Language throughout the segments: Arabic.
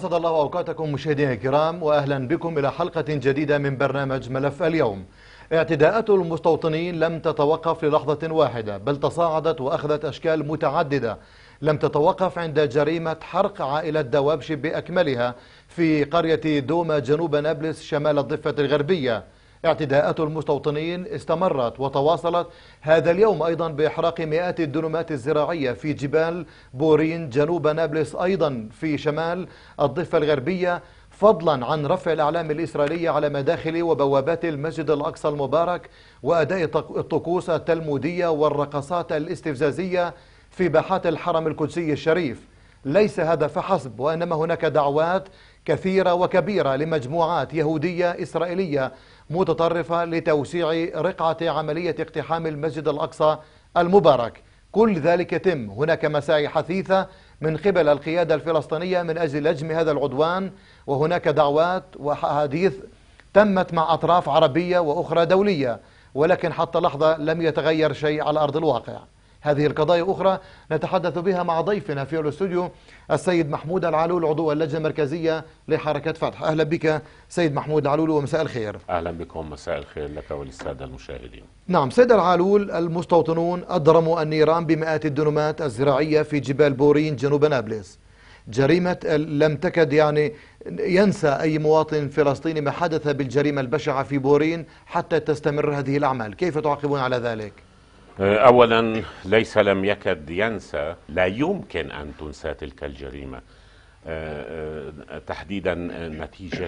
أسعد الله أوقاتكم مشاهدينا الكرام، وأهلا بكم إلى حلقة جديدة من برنامج ملف اليوم. اعتداءات المستوطنين لم تتوقف للحظة واحدة، بل تصاعدت وأخذت أشكال متعددة. لم تتوقف عند جريمة حرق عائلة دوابشي بأكملها في قرية دوما جنوب نابلس شمال الضفة الغربية. اعتداءات المستوطنين استمرت وتواصلت هذا اليوم أيضا بإحراق مئات الدنومات الزراعية في جبال بورين جنوب نابلس أيضا في شمال الضفة الغربية، فضلا عن رفع الأعلام الإسرائيلية على مداخل وبوابات المسجد الأقصى المبارك وأداء الطقوس التلمودية والرقصات الاستفزازية في باحات الحرم القدسي الشريف. ليس هذا فحسب، وإنما هناك دعوات كثيرة وكبيرة لمجموعات يهودية إسرائيلية متطرفة لتوسيع رقعة عملية اقتحام المسجد الأقصى المبارك. كل ذلك يتم، هناك مساعي حثيثة من قبل القيادة الفلسطينية من أجل لجم هذا العدوان، وهناك دعوات وحديث تمت مع أطراف عربية وأخرى دولية، ولكن حتى لحظة لم يتغير شيء على أرض الواقع. هذه القضايا أخرى نتحدث بها مع ضيفنا في الاستوديو السيد محمود العلول، عضو اللجنة المركزية لحركة فتح. أهلا بك سيد محمود العلول ومساء الخير. أهلا بكم، مساء الخير لك وللسادة المشاهدين. نعم سيد العلول، المستوطنون أضرموا النيران بمئات الدنومات الزراعية في جبال بورين جنوب نابلس. جريمة لم تكد ينسى أي مواطن فلسطيني ما حدث بالجريمة البشعة في بورين حتى تستمر هذه الأعمال. كيف تعقبون على ذلك؟ أولا، ليس لم يكد ينسى، لا يمكن أن تنسى تلك الجريمة، تحديدا نتيجة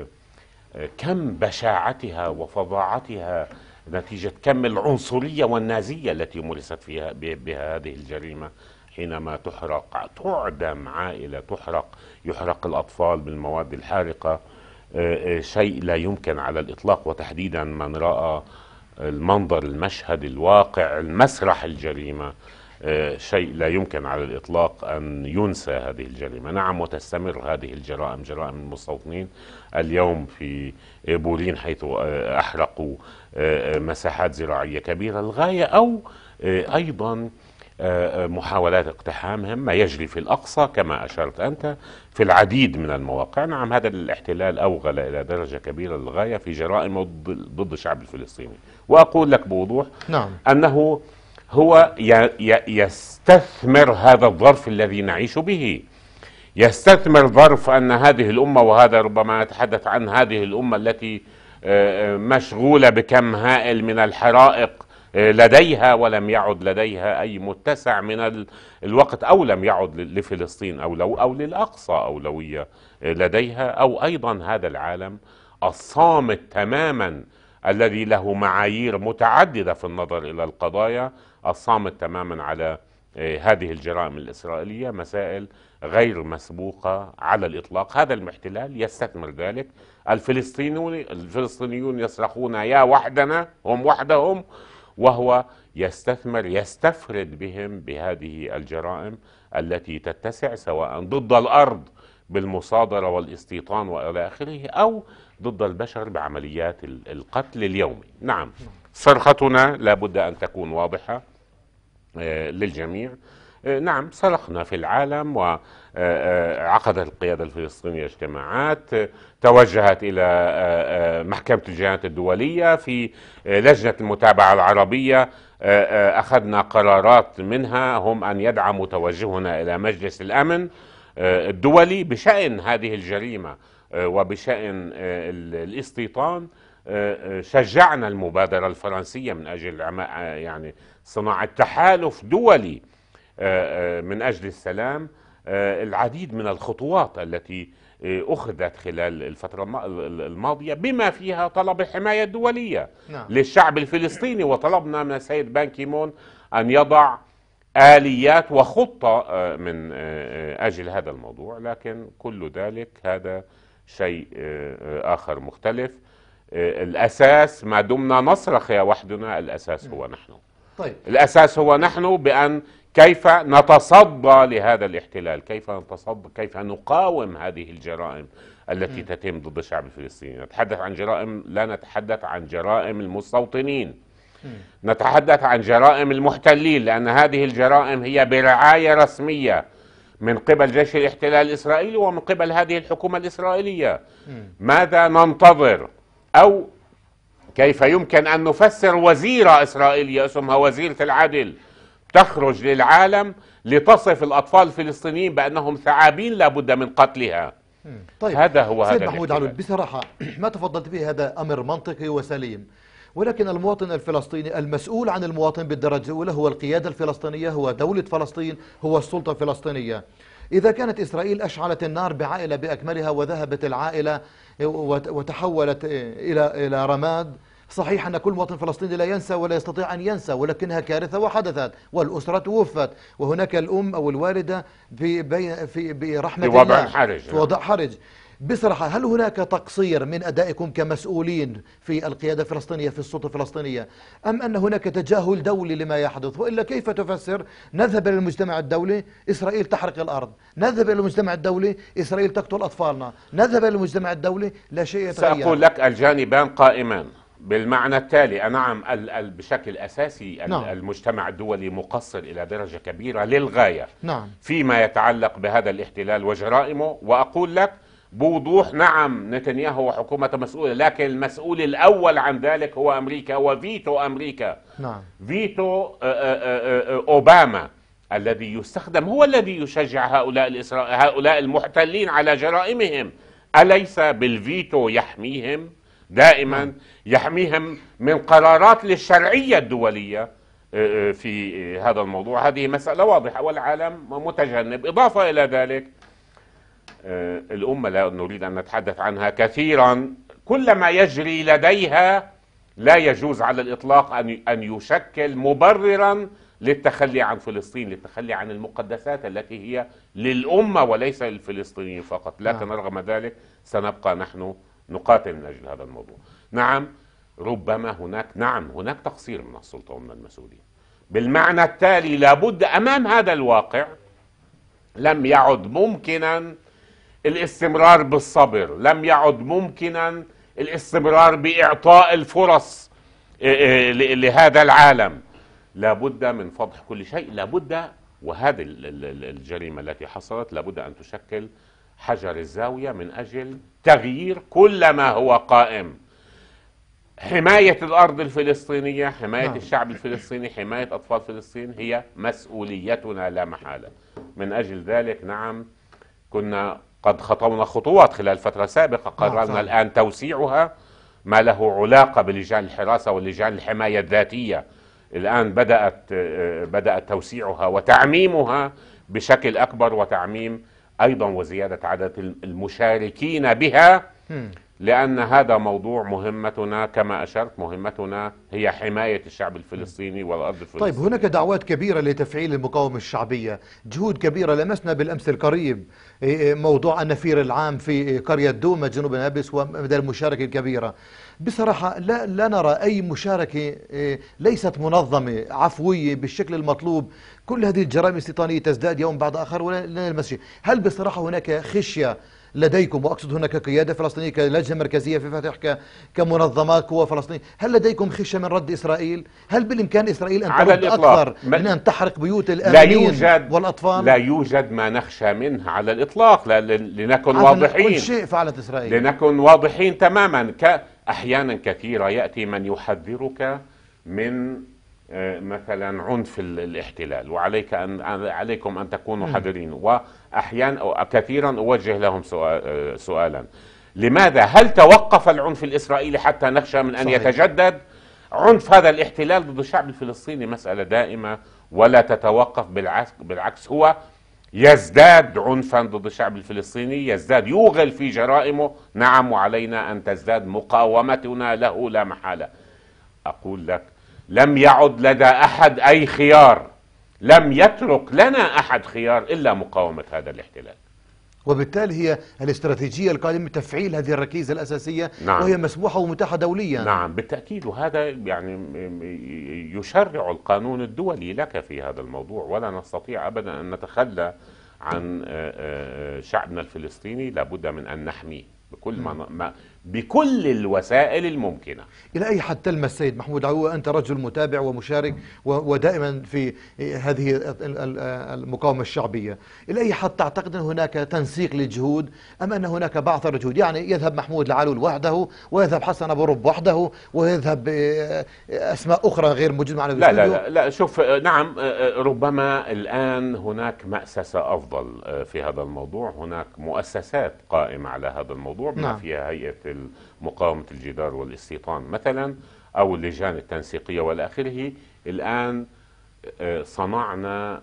كم بشاعتها وفظاعتها، نتيجة كم العنصرية والنازية التي مارست فيها بها هذه الجريمة. حينما تعدم عائلة، يحرق الأطفال بالمواد الحارقة، شيء لا يمكن على الإطلاق. وتحديدا من رأى المنظر، المشهد، الواقع، المسرح الجريمة، شيء لا يمكن على الإطلاق أن ينسى هذه الجريمة. نعم، وتستمر هذه الجرائم، جرائم المستوطنين اليوم في بورين، حيث أحرقوا مساحات زراعية كبيرة للغاية، أو أيضا محاولات اقتحامهم، ما يجري في الأقصى كما أشرت أنت في العديد من المواقع. نعم، هذا الاحتلال أوغل إلى درجة كبيرة للغاية في جرائم ضد الشعب الفلسطيني. وأقول لك بوضوح نعم. أنه هو يستثمر هذا الظرف الذي نعيش به، يستثمر ظرف أن هذه الأمة، وهذا ربما نتحدث عن هذه الأمة التي مشغولة بكم هائل من الحرائق لديها، ولم يعد لديها أي متسع من الوقت، أو لم يعد لفلسطين أو للأقصى أولوية لديها، أو أيضا هذا العالم الصامت تماما الذي له معايير متعددة في النظر إلى القضايا، الصامت تماما على هذه الجرائم الإسرائيلية، مسائل غير مسبوقة على الإطلاق. هذا الاحتلال يستثمر ذلك. الفلسطينيون يصرخون يا وحدنا، هم وحدهم، وهو يستفرد بهم بهذه الجرائم التي تتسع، سواء ضد الأرض بالمصادرة والاستيطان وإلى آخره، أو ضد البشر بعمليات القتل اليومي. نعم، صرختنا لابد أن تكون واضحة للجميع. نعم، صرخنا في العالم، وعقدت القيادة الفلسطينية اجتماعات، توجهت إلى محكمة الجنايات الدولية، في لجنة المتابعة العربية أخذنا قرارات، منها هم أن يدعموا توجهنا إلى مجلس الأمن الدولي بشأن هذه الجريمة وبشأن الاستيطان. شجعنا المبادرة الفرنسية من أجل يعني صناعة تحالف دولي من أجل السلام. العديد من الخطوات التي أخذت خلال الفترة الماضية، بما فيها طلب الحماية الدولية للشعب الفلسطيني، وطلبنا من السيد بان كيمون أن يضع آليات وخطة من أجل هذا الموضوع. لكن كل ذلك هذا شيء آخر مختلف. الأساس، ما دمنا نصرخ يا وحدنا، الأساس هو نحن. طيب. الأساس هو نحن، بأن كيف نتصدى لهذا الاحتلال، كيف نقاوم هذه الجرائم التي تتم ضد الشعب الفلسطيني. نتحدث عن جرائم، لا نتحدث عن جرائم المستوطنين، نتحدث عن جرائم المحتلين، لأن هذه الجرائم هي برعاية رسمية من قبل جيش الاحتلال الإسرائيلي ومن قبل هذه الحكومة الإسرائيلية. ماذا ننتظر؟ أو كيف يمكن أن نفسر وزيرة إسرائيلية اسمها وزيرة العدل تخرج للعالم لتصف الأطفال الفلسطينيين بأنهم ثعابين لابد من قتلها؟ طيب هذا هو سيد هذا محمود علول، بصراحة ما تفضلت به هذا أمر منطقي وسليم، ولكن المواطن الفلسطيني المسؤول عن المواطن بالدرجة الأولى هو القيادة الفلسطينية، هو دولة فلسطين، هو السلطة الفلسطينية. إذا كانت إسرائيل أشعلت النار بعائلة بأكملها وذهبت العائلة وتحولت إلى رماد، صحيح أن كل مواطن فلسطيني لا ينسى ولا يستطيع أن ينسى، ولكنها كارثة وحدثت والأسرة توفت، وهناك الأم أو الوالدة برحمة في وضع الله حرج. في وضع حرج. بصراحة هل هناك تقصير من أدائكم كمسؤولين في القيادة الفلسطينية في السلطة الفلسطينية، أم أن هناك تجاهل دولي لما يحدث؟ وإلا كيف تفسر نذهب إلى المجتمع الدولي إسرائيل تحرق الأرض، نذهب إلى المجتمع الدولي إسرائيل تقتل أطفالنا، نذهب إلى المجتمع الدولي لا شيء يتغير؟ سأقول لك الجانبان قائمان بالمعنى التالي. نعم، بشكل أساسي نعم. المجتمع الدولي مقصر إلى درجة كبيرة للغاية نعم. فيما يتعلق بهذا الاحتلال وجرائمه، وأقول لك بوضوح نعم نتنياهو وحكومة مسؤولة، لكن المسؤول الأول عن ذلك هو أمريكا وفيتو أمريكا. نعم. فيتو أوباما الذي يستخدم هو الذي يشجع هؤلاء المحتلين على جرائمهم. أليس بالفيتو يحميهم دائما؟ يحميهم من قرارات للشرعية الدولية في هذا الموضوع. هذه مسألة واضحة والعالم متجنب. إضافة إلى ذلك الأمة لا نريد أن نتحدث عنها كثيرا، كل ما يجري لديها لا يجوز على الإطلاق أن يشكل مبررا للتخلي عن فلسطين، للتخلي عن المقدسات التي هي للأمة وليس للفلسطينيين فقط. لكن رغم ذلك سنبقى نحن نقاتل من أجل هذا الموضوع. نعم ربما هناك تقصير من السلطة ومن المسؤولين. بالمعنى التالي لابد أمام هذا الواقع لم يعد ممكنا الاستمرار بالصبر، لم يعد ممكنا الاستمرار بإعطاء الفرص لهذا العالم. لابد من فضح كل شيء، لابد، وهذه الجريمة التي حصلت لابد أن تشكل حجر الزاوية من أجل تغيير كل ما هو قائم. حماية الأرض الفلسطينية، حماية الشعب الفلسطيني، حماية أطفال فلسطين هي مسؤوليتنا لا محالة. من أجل ذلك نعم كنا قد خطونا خطوات خلال فترة سابقة، قررنا الآن توسيعها، ما له علاقة بلجان الحراسة واللجان الحماية الذاتية. الآن بدأت توسيعها وتعميمها بشكل أكبر، وتعميم أيضا وزيادة عدد المشاركين بها، لأن هذا موضوع مهمتنا كما أشرت. مهمتنا هي حماية الشعب الفلسطيني والأرض الفلسطينية. طيب هناك دعوات كبيرة لتفعيل المقاومة الشعبية، جهود كبيرة لمسنا بالأمس القريب موضوع النفير العام في قرية دوما جنوب نابلس ومدى المشاركة الكبيرة. بصراحة لا نرى أي مشاركة ليست منظمة عفوية بالشكل المطلوب. كل هذه الجرائم الاستيطانية تزداد يوم بعد آخر ولا نلمس شيء. هل بصراحة هناك خشية لديكم، وأقصد هناك قيادة فلسطينية كلجنة مركزية في فتح كمنظمات قوى فلسطينية، هل لديكم خشية من رد إسرائيل؟ هل بالإمكان إسرائيل أن ترد أكثر من أن تحرق بيوت الآمنين والأطفال؟ لا يوجد ما نخشى منه على الإطلاق. لنكن واضحين، كل شيء فعلت إسرائيل. لنكن واضحين تماما. أحيانا كثيرة يأتي من يحذرك من مثلا عنف الاحتلال، عليكم أن تكونوا حذرين. وأحيانا كثيرا أوجه لهم سؤالا: لماذا؟ هل توقف العنف الإسرائيلي حتى نخشى من أن يتجدد؟ عنف هذا الاحتلال ضد الشعب الفلسطيني مسألة دائمة ولا تتوقف، بالعكس هو يزداد عنفا ضد الشعب الفلسطيني، يزداد، يوغل في جرائمه. نعم، وعلينا أن تزداد مقاومتنا له لا محالة. أقول لك لم يعد لدى أحد أي خيار، لم يترك لنا أحد خيار إلا مقاومة هذا الاحتلال. وبالتالي هي الاستراتيجية القادمة تفعيل هذه الركيزة الأساسية. نعم. وهي مسموحة ومتاحة دوليا. نعم بالتأكيد، وهذا يعني يشرع القانون الدولي لك في هذا الموضوع، ولا نستطيع أبدا أن نتخلى عن شعبنا الفلسطيني. لابد من أن نحميه بكل الوسائل الممكنة. إلى أي حد تلمس سيد محمود عوة، أنت رجل متابع ومشارك ودائما في هذه المقاومة الشعبية، إلى أي حد تعتقد أن هناك تنسيق للجهود أم أن هناك بعث للجهود؟ يعني يذهب محمود العلول وحده، ويذهب حسن أبو رب وحده، ويذهب أسماء أخرى غير موجودة معنا لا لا لا لا، شوف، نعم، ربما الآن هناك مأسسة أفضل في هذا الموضوع. هناك مؤسسات قائمة على هذا الموضوع، بما فيها هيئة مقاومة الجدار والاستيطان مثلا، أو اللجان التنسيقية والى آخره. الآن صنعنا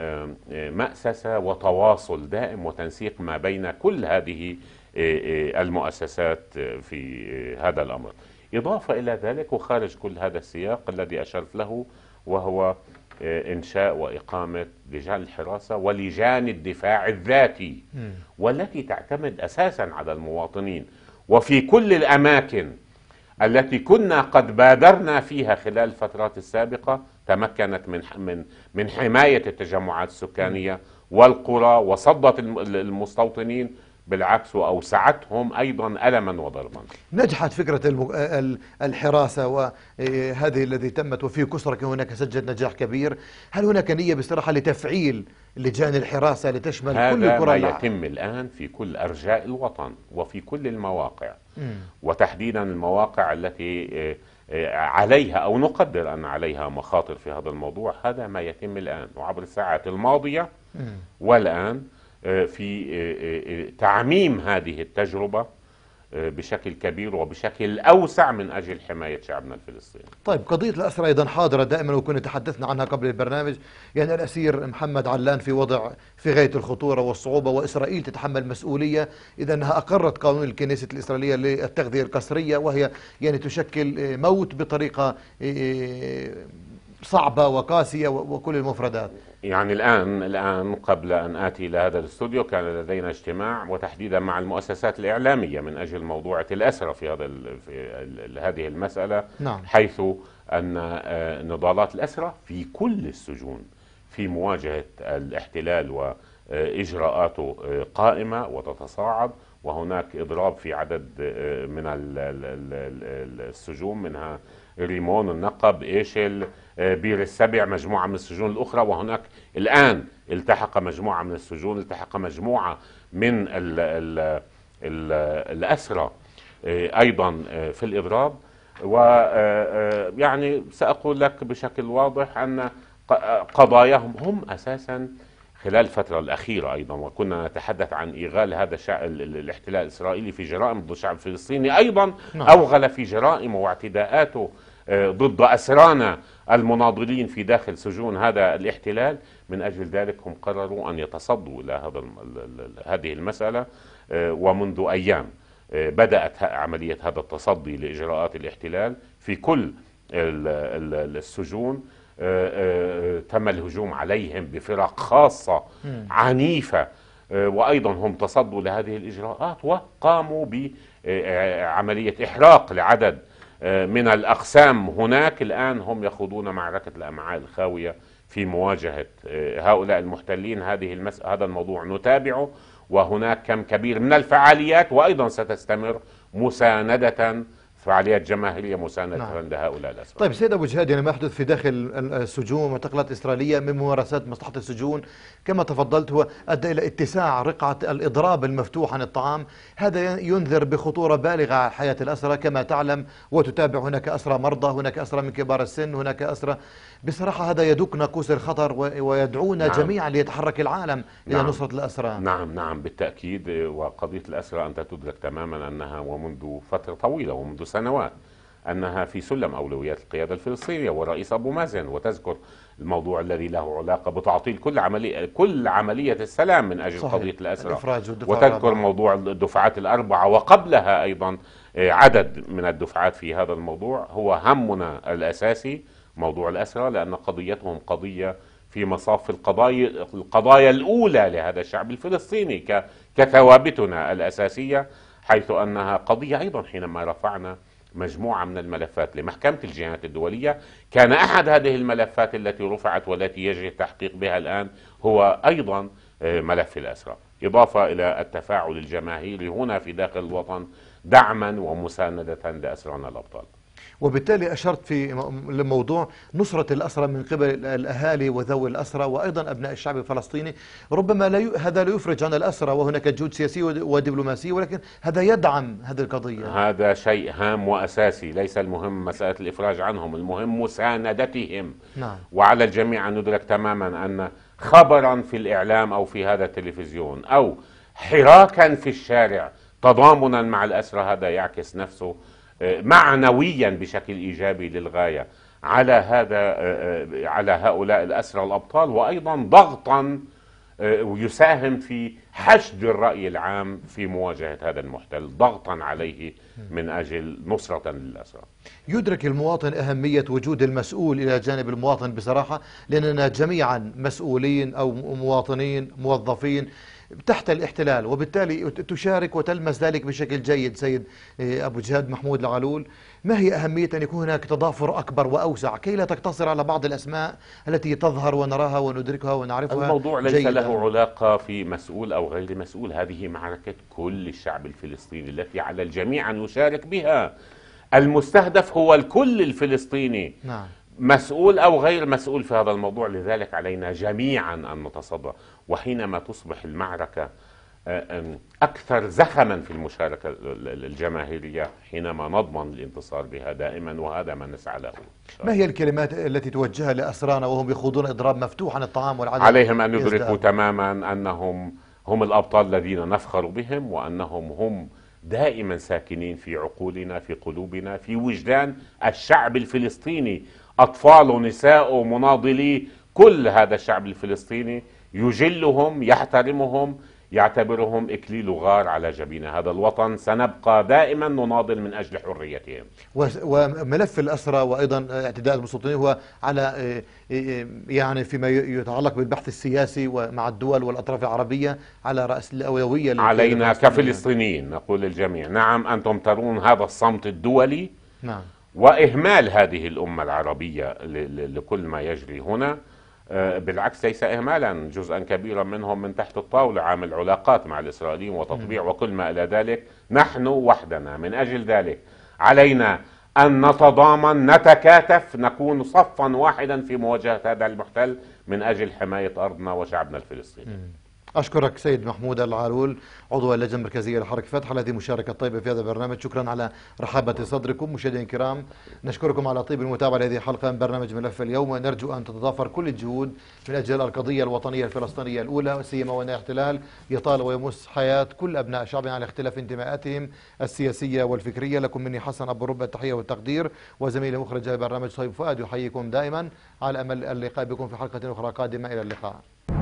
مأسسة وتواصل دائم وتنسيق ما بين كل هذه المؤسسات في هذا الأمر. إضافة إلى ذلك، وخارج كل هذا السياق الذي أشرت له، وهو إنشاء وإقامة لجان الحراسة ولجان الدفاع الذاتي، والتي تعتمد أساسا على المواطنين. وفي كل الأماكن التي كنا قد بادرنا فيها خلال الفترات السابقة، تمكنت من حماية التجمعات السكانية والقرى، وصدت المستوطنين، بالعكس وأوسعتهم أيضا ألما وضربا. نجحت فكرة الحراسة وهذه التي تمت، وفي كسرك هناك سجلت نجاح كبير. هل هناك نية بصراحة لتفعيل لجان الحراسة لتشمل كل القرى؟ هذا ما يتم الآن في كل أرجاء الوطن وفي كل المواقع، وتحديدا المواقع التي عليها أو نقدر أن عليها مخاطر في هذا الموضوع. هذا ما يتم الآن، وعبر الساعات الماضية والآن في تعميم هذه التجربة بشكل كبير وبشكل أوسع من أجل حماية شعبنا الفلسطيني. طيب، قضية الأسرى أيضا حاضرة دائما، وكنا تحدثنا عنها قبل البرنامج. يعني الأسير محمد علان في وضع في غاية الخطورة والصعوبة، وإسرائيل تتحمل مسؤولية إذا أنها أقرت قانون الكنيسة الإسرائيلية للتغذية القسرية، وهي يعني تشكل موت بطريقة صعبة وقاسية وكل المفردات. يعني الآن قبل أن آتي إلى هذا الاستوديو كان لدينا اجتماع، وتحديدا مع المؤسسات الإعلامية، من أجل موضوع الأسرى في هذه المسألة. نعم. حيث أن نضالات الأسرى في كل السجون في مواجهة الاحتلال وإجراءاته قائمة وتتصاعد، وهناك إضراب في عدد من السجون، منها ريمون، النقب، إيشل، بير السبع، مجموعة من السجون الأخرى. وهناك الآن التحق مجموعة من السجون، التحق مجموعة من الأسرى أيضا في الإضراب. ويعني سأقول لك بشكل واضح أن قضاياهم هم أساسا خلال الفترة الأخيرة أيضا، وكنا نتحدث عن إيغال هذا الاحتلال الإسرائيلي في جرائم ضد الشعب الفلسطيني، أيضا أوغل في جرائم واعتداءاته ضد أسرانا المناضلين في داخل سجون هذا الاحتلال. من أجل ذلك هم قرروا أن يتصدوا إلى هذه المسألة، ومنذ أيام بدأت عملية هذا التصدي لإجراءات الاحتلال في كل السجون. تم الهجوم عليهم بفرق خاصة عنيفة، وأيضا هم تصدوا لهذه الإجراءات وقاموا بعملية إحراق لعدد من الأقسام هناك. الآن هم يخوضون معركة الأمعاء الخاوية في مواجهة هؤلاء المحتلين. هذا الموضوع نتابعه، وهناك كم كبير من الفعاليات، وأيضا ستستمر مساندة، فعاليات جماهيرية مساندة لهؤلاء الأسرى. طيب سيد أبو جهاد، يعني ما يحدث في داخل السجون ومعتقلات إسرائيلية من ممارسات مصلحة السجون كما تفضلت هو أدى إلى اتساع رقعة الإضراب المفتوح عن الطعام. هذا ينذر بخطورة بالغة على حياة الأسرى كما تعلم وتتابع. هناك أسرى مرضى، هناك أسرى من كبار السن، هناك أسرى. بصراحة هذا يدق ناقوس الخطر، ويدعونا جميعا ليتحرك العالم إلى نصرة الأسرى. نعم بالتأكيد. وقضية الأسرى أنت تدرك تماما أنها ومنذ فترة طويلة ومنذ سنوات أنها في سلم أولويات القيادة الفلسطينية والرئيس أبو مازن، وتذكر الموضوع الذي له علاقة بتعطيل كل عملية السلام من أجل قضية الأسرى، وتذكر موضوع الدفعات الأربعة، وقبلها أيضا عدد من الدفعات في هذا الموضوع. هو همنا الأساسي موضوع الأسرى، لأن قضيتهم قضية في مصاف القضايا الأولى لهذا الشعب الفلسطيني كثوابتنا الأساسية، حيث أنها قضية أيضا حينما رفعنا مجموعة من الملفات لمحكمة الجنايات الدولية، كان أحد هذه الملفات التي رفعت والتي يجري التحقيق بها الآن هو أيضا ملف الأسرى. إضافة إلى التفاعل الجماهيري هنا في داخل الوطن دعما ومساندة لأسرانا الأبطال. وبالتالي أشرت في لموضوع نصرة الأسرى من قبل الأهالي وذوي الأسرى وأيضا أبناء الشعب الفلسطيني. ربما هذا لا يفرج عن الأسرى وهناك جهود سياسية ودبلوماسية، ولكن هذا يدعم هذه القضية. هذا شيء هام وأساسي، ليس المهم مسألة الإفراج عنهم، المهم مساندتهم. نعم. وعلى الجميع أن ندرك تماما أن خبرا في الإعلام أو في هذا التلفزيون أو حراكا في الشارع تضامنا مع الأسرى هذا يعكس نفسه معنويا بشكل إيجابي للغاية على على هؤلاء الأسرى الأبطال، وأيضا ضغطا ويساهم في حشد الرأي العام في مواجهة هذا المحتل، ضغطا عليه من أجل نصرة للأسرى. يدرك المواطن أهمية وجود المسؤول إلى جانب المواطن بصراحة، لأننا جميعا مسؤولين أو مواطنين موظفين تحت الاحتلال، وبالتالي تشارك وتلمس ذلك بشكل جيد. سيد أبو جهاد محمود العلول، ما هي أهمية أن يكون هناك تضافر أكبر وأوسع كي لا تقتصر على بعض الأسماء التي تظهر ونراها وندركها ونعرفها؟ الموضوع ليس جيداً. له علاقة في مسؤول أو غير مسؤول، هذه معركة كل الشعب الفلسطيني التي على الجميع أن يشارك بها. المستهدف هو الكل الفلسطيني. نعم. مسؤول أو غير مسؤول في هذا الموضوع، لذلك علينا جميعا أن نتصدى. وحينما تصبح المعركة أكثر زخما في المشاركة الجماهيرية حينما نضمن الانتصار بها دائما، وهذا ما نسعى له. ما هي الكلمات التي توجهها لأسرانا وهم يخوضون إضراب مفتوح عن الطعام والعدد؟ عليهم أن يدركوا تماما أنهم هم الأبطال الذين نفخر بهم، وأنهم هم دائما ساكنين في عقولنا، في قلوبنا، في وجدان الشعب الفلسطيني، أطفال نساء مناضلي كل هذا الشعب الفلسطيني يجلهم، يحترمهم، يعتبرهم إكليل غار على جبين هذا الوطن. سنبقى دائما نناضل من أجل حريتهم. وملف الأسرى وأيضا اعتداء المستوطنين هو على يعني فيما يتعلق بالبحث السياسي ومع الدول والأطراف العربية على رأس الأولوية. علينا كفلسطينيين نقول للجميع: نعم، أنتم ترون هذا الصمت الدولي، نعم، وإهمال هذه الأمة العربية لكل ما يجري هنا. بالعكس ليس إهمالا، جزءا كبيرا منهم من تحت الطاولة عامل علاقات مع الإسرائيليين وتطبيع وكل ما إلى ذلك. نحن وحدنا، من أجل ذلك علينا أن نتضامن، نتكاتف، نكون صفا واحدا في مواجهة هذا المحتل من أجل حماية أرضنا وشعبنا الفلسطيني. أشكرك سيد محمود العلول، عضو اللجنة المركزية لحركة فتح، على هذه المشاركة الطيبة في هذا البرنامج. شكرا على رحابة صدركم. مشاهدينا الكرام، نشكركم على طيب المتابعة لهذه الحلقة من برنامج ملف اليوم، ونرجو أن تتضافر كل الجهود من أجل القضية الوطنية الفلسطينية الأولى، سيما وأن الاحتلال يطال ويمس حياة كل أبناء شعبنا على اختلاف انتماءاتهم السياسية والفكرية. لكم مني حسن أبو ربة التحية والتقدير، وزميلي مخرج البرنامج صهيب فؤاد يحييكم دائما على أمل اللقاء بكم في حلقة أخرى قادمة. إلى اللقاء.